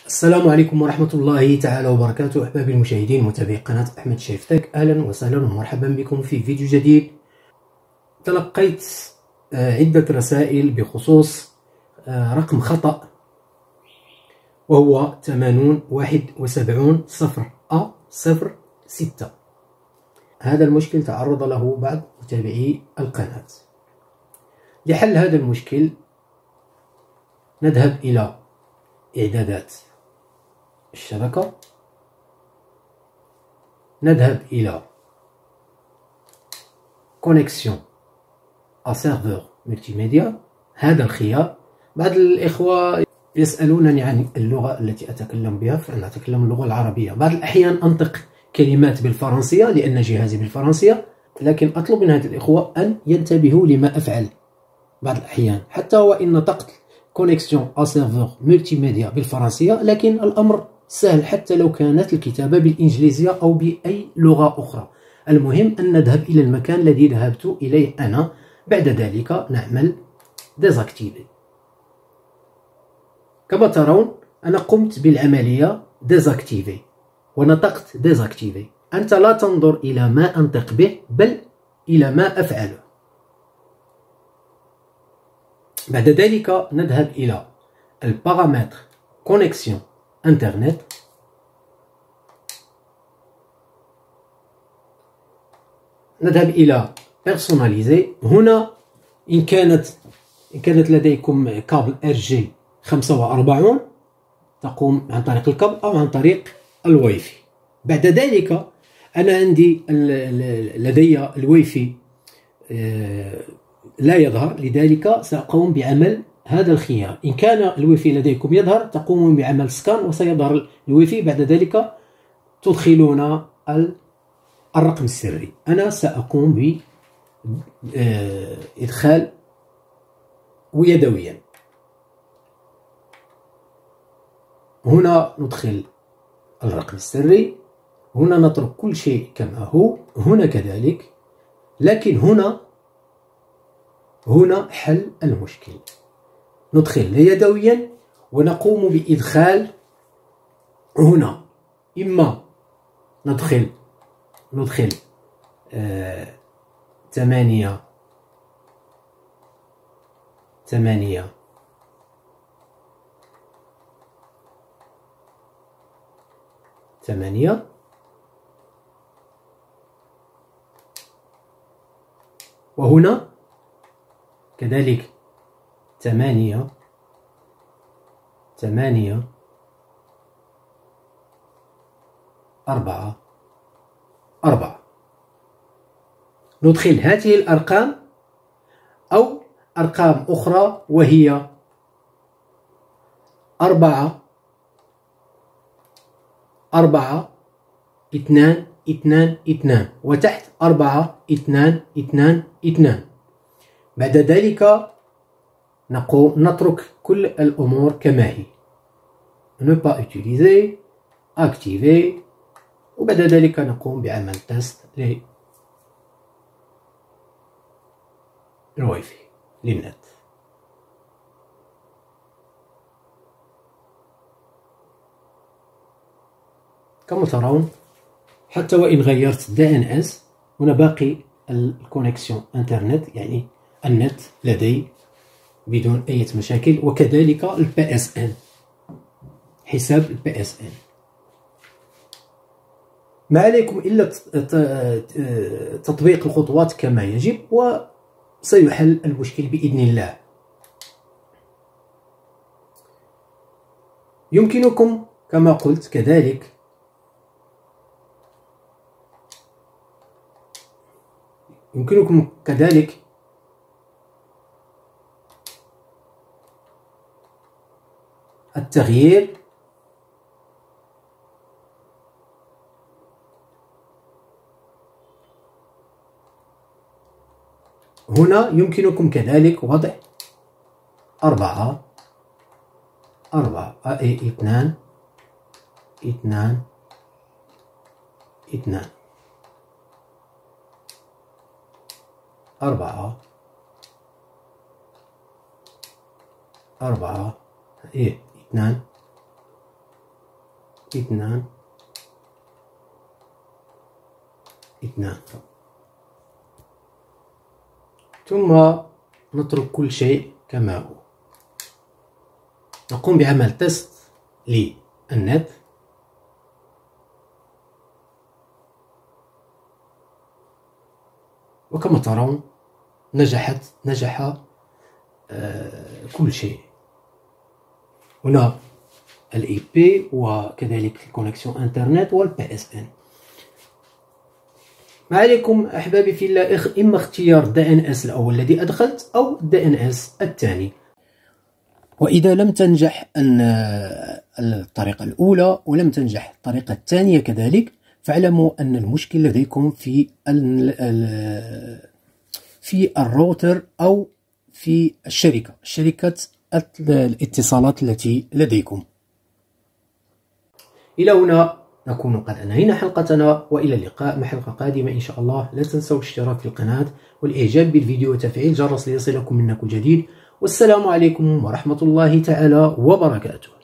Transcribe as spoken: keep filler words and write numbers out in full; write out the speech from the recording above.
السلام عليكم ورحمة الله تعالى وبركاته. أحبابي المشاهدين متابعي قناة أحمد شريف تك، أهلا وسهلا ومرحبا بكم في فيديو جديد. تلقيت عدة رسائل بخصوص رقم خطأ وهو ثمانون واحد وسبعون صفر أ صفر ستة. هذا المشكل تعرض له بعض متابعي القناة. لحل هذا المشكل نذهب إلى إعدادات الشبكة، نذهب إلى كونيكسيون à سيرفور ملتي ميديا. هذا الخيار. بعض الإخوة يسألونني عن اللغة التي أتكلم بها، فأنا أتكلم اللغة العربية. بعض الأحيان أنطق كلمات بالفرنسية لأن جهازي بالفرنسية، لكن أطلب من هذه الإخوة أن ينتبهوا لما أفعل بعض الأحيان. حتى وإن نطقت كونيكسيون à سيرفور ملتي ميديا بالفرنسية، لكن الأمر سهل حتى لو كانت الكتابة بالإنجليزية أو بأي لغة أخرى. المهم أن نذهب إلى المكان الذي ذهبت إليه أنا. بعد ذلك نعمل ديزاكتيفي. كما ترون أنا قمت بالعملية ديزاكتيفي ونطقت ديزاكتيفي. أنت لا تنظر إلى ما أنطق به بل إلى ما أفعله. بعد ذلك نذهب إلى البارامتر كونيكسيون انترنت. نذهب إلى بيرسوناليزي. هنا إن كانت إن كانت لديكم كابل ار جي خمسة وأربعين تقوم عن طريق الكابل أو عن طريق الواي في. بعد ذلك أنا عندي لدي الواي في لا يظهر، لذلك سأقوم بعمل هذا الخيار. إن كان الواي في لديكم يظهر تقومون بعمل سكان وسيظهر الواي في. بعد ذلك تدخلون الرقم السري. أنا سأقوم بإدخال يدويا. هنا ندخل الرقم السري، هنا نترك كل شيء كما هو، هنا كذلك. لكن هنا هنا حل المشكل. ندخل يدويا ونقوم بإدخال. هنا إما ندخل ندخل آه ثمانية ثمانية ثمانية وهنا كذلك ثمانية ثمانية أربعة أربعة. ندخل هذه الأرقام أو أرقام أخرى وهي أربعة أربعة اثنان اثنان اثنان وتحت أربعة اثنان اثنان اثنان. بعد ذلك نقوم نترك كل الأمور كما هي. ne pas utiliser activer. وبعد ذلك نقوم بعمل تيست للواي في للنت. كما ترون حتى وإن غيرت دي ان اس هنا باقي الكونيكسيون انترنت، يعني النت لدي بدون أي مشاكل، وكذلك البي اس ان، حساب البي اس ان. ما عليكم إلا تطبيق الخطوات كما يجب وسيحل المشكل بإذن الله. يمكنكم كما قلت كذلك يمكنكم كذلك التغيير هنا. يمكنكم كذلك وضع أربعة أربعة اثنان اثنان اثنان أربعة أربعة اثنان اثنان اثنان، ثم نترك كل شيء كما هو. نقوم بعمل تيست للنت. وكما ترون نجحت نجح آه كل شيء. هنا الاي بي وكذلك الكونكسيون انترنت والبي اس ان. ما عليكم احبابي في الله، اما اختيار الدي ان اس الاول الذي ادخلت او الدي ان اس الثاني. واذا لم تنجح الطريقه الاولى ولم تنجح الطريقه الثانيه كذلك، فاعلموا ان المشكل لديكم في في الراوتر او في الشركه شركه الاتصالات التي لديكم. الى هنا نكون قد انهينا حلقتنا، والى اللقاء مع حلقه قادمه ان شاء الله. لا تنسوا الاشتراك في القناه والاعجاب بالفيديو وتفعيل الجرس ليصلكم منا كل جديد. والسلام عليكم ورحمه الله تعالى وبركاته.